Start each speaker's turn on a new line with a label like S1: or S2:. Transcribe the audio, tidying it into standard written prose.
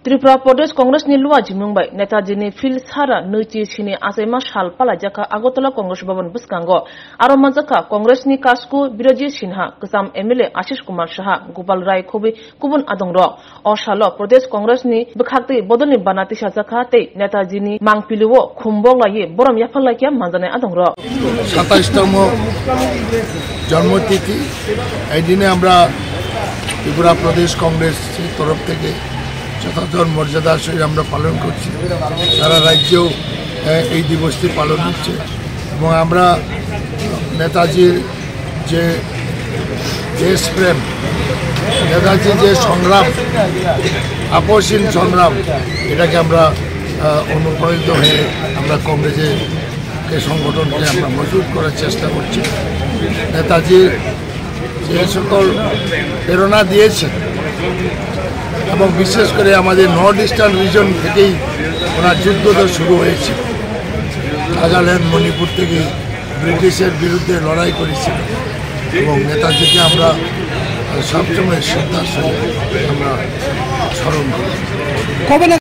S1: Tripura Pradesh Congress ni luwaji Mumbai Netajini fil sara nuchi chini Achaima shal Palaikha Agotala Congress Bhavan buskango aro manjaka Congress ni kasku Biroji Sinha Kasam MLA Ashish Kumar Saha Gopal Rai Khobi kubun adongro o shalo Pradesh Congress ni bkhakti bodolni banati sajaka te Netajini mangpiliwo khumbok laye boram yafalakya manjane adongro
S2: 27তম জন্মতিথি এই দিনে আমরা ত্রিপুরা প্রদেশ কংগ্রেস তরফ থেকে যথাযথ মর্যাদার সহিত আমরা পালন করছি। সারা রাজ্যেও এই দিবসটি পালন হচ্ছে এবং আমরা নেতাজির যে দেশপ্রেম, নেতাজির যে সংগ্রাম, আপসহীন সংগ্রাম, এটাকে আমরা অনুপ্রাণিত হয়ে আমরা কংগ্রেসের সংগঠনকে আমরা মজবুত করার চেষ্টা করছি। নেতাজির যে সকল প্রেরণা দিয়েছে এবং বিশেষ করে আমাদের নর্থ ইস্টার্ন রিজন থেকেই ওনার যুদ্ধটা শুরু হয়েছে। নাগাল্যান্ড, মণিপুর থেকে ব্রিটিশের বিরুদ্ধে লড়াই করেছিল এবং নেতাজিকে আমরা সবসময় শ্রদ্ধার সঙ্গে আমরা স্মরণ করি।